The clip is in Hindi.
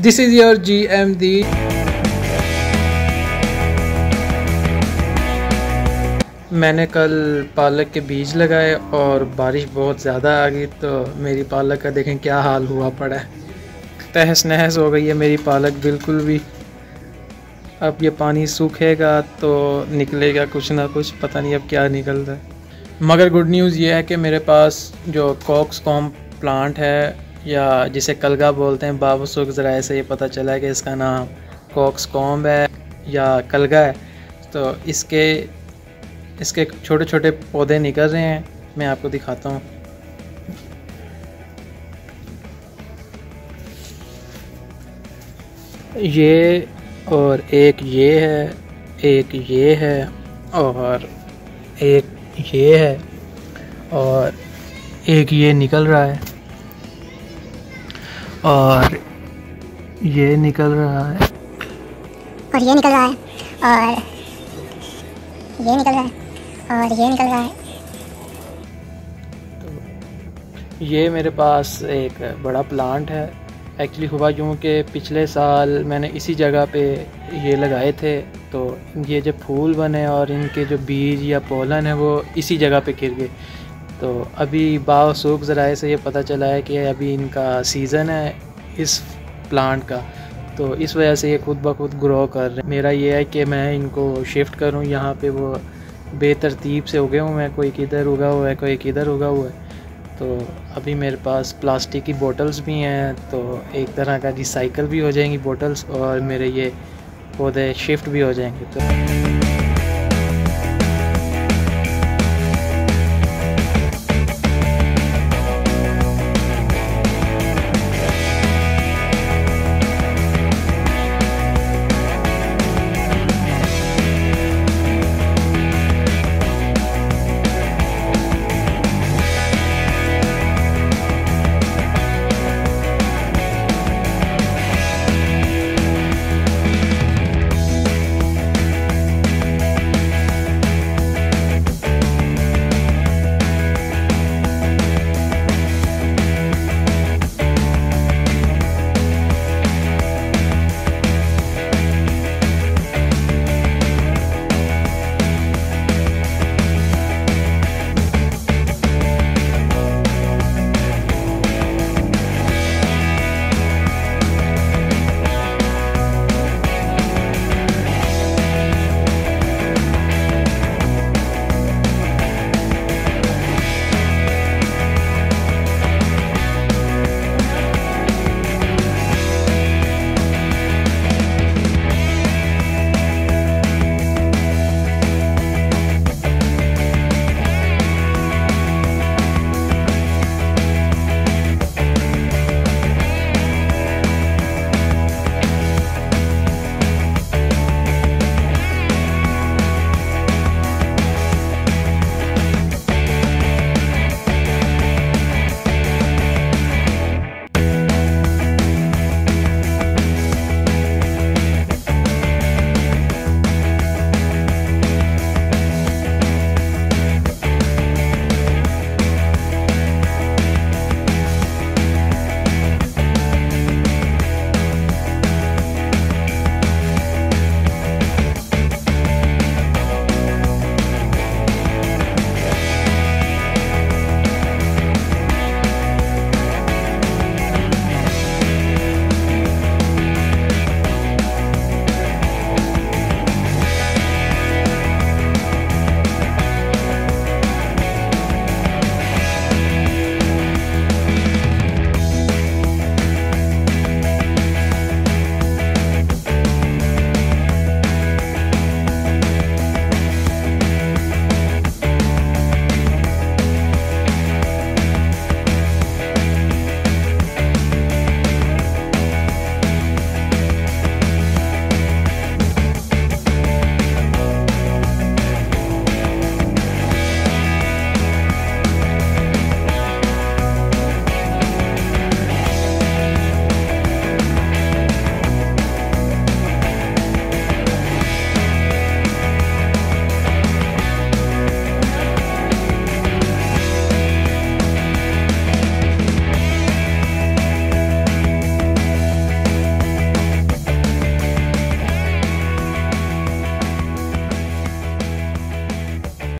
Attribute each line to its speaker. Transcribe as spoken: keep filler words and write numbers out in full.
Speaker 1: This is your G M D. मैंने कल पालक के बीज लगाए और बारिश बहुत ज़्यादा आ गई, तो मेरी पालक का देखें क्या हाल हुआ पड़ा है। तहस नहस हो गई है मेरी पालक बिल्कुल भी। अब ये पानी सूखेगा तो निकलेगा कुछ ना कुछ, पता नहीं अब क्या निकलता है। मगर गुड न्यूज़ ये है कि मेरे पास जो कॉक्सकॉम प्लांट है, या जिसे कलगा बोलते हैं, बावसूख ज़राए से ये पता चला है कि इसका नाम कॉक्सकॉम है या कलगा है। तो इसके इसके छोटे छोटे पौधे निकल रहे हैं, मैं आपको दिखाता हूँ। ये और एक ये है, एक ये है और एक ये है और एक ये निकल रहा है और ये निकल रहा है
Speaker 2: और ये निकल रहा है और ये निकल रहा है और ये निकल रहा है।
Speaker 1: तो ये मेरे पास एक बड़ा प्लांट है। एक्चुअली हुआ यूँ कि पिछले साल मैंने इसी जगह पे ये लगाए थे, तो ये जो फूल बने और इनके जो बीज या पोलन है वो इसी जगह पे गिर गए। तो अभी बावसूख ज़राए से ये पता चला है कि अभी इनका सीज़न है इस प्लांट का, तो इस वजह से ये खुद ब खुद ग्रो कर रहे हैं। मेरा ये है कि मैं इनको शिफ्ट करूं यहाँ पे। वो बेतरतीब से उगे हुए हैं, कोई किधर उगा हुआ है, कोई किधर उगा हुआ है। तो अभी मेरे पास प्लास्टिक की बोतल्स भी हैं, तो एक तरह का रिसाइकल भी हो जाएंगी बोतल्स और मेरे ये पौधे शिफ्ट भी हो जाएंगे। तो